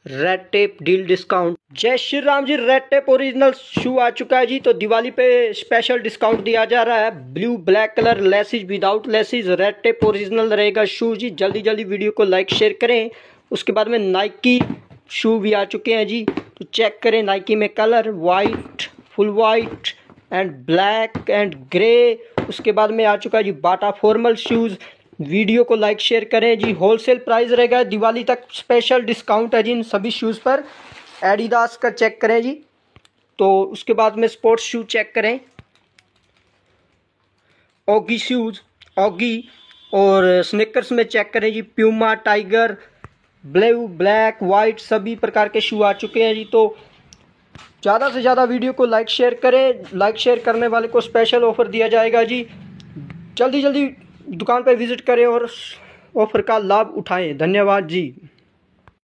Red tape deal discount. Jai Shri Ram ji. Red tape original shoe आ चुका है जी। तो दिवाली पे स्पेशल डिस्काउंट दिया जा रहा है। Blue black colour, laces without laces, red tape original रहेगा शू जी। जल्दी जल्दी वीडियो को लाइक शेयर करें। उसके बाद में नाइकी शू भी आ चुके हैं जी। तो चेक करें, नाइकी में colour white, full white and black and grey. उसके बाद में आ चुका है जी बाटा फॉर्मल शूज़। वीडियो को लाइक शेयर करें जी। होलसेल प्राइस रहेगा, दिवाली तक स्पेशल डिस्काउंट है जी इन सभी शूज़ पर। एडिडास का चेक करें जी। तो उसके बाद में स्पोर्ट्स शू चेक करें, ऑगी शूज़, ऑगी। और स्निकर्स में चेक करें जी, Puma, Tiger, blue black white सभी प्रकार के शू आ चुके हैं जी। तो ज़्यादा से ज़्यादा वीडियो को लाइक शेयर करें। लाइक शेयर करने वाले को स्पेशल ऑफ़र दिया जाएगा जी। जल्दी जल्दी दुकान पर विज़िट करें और ऑफ़र का लाभ उठाएं। धन्यवाद जी।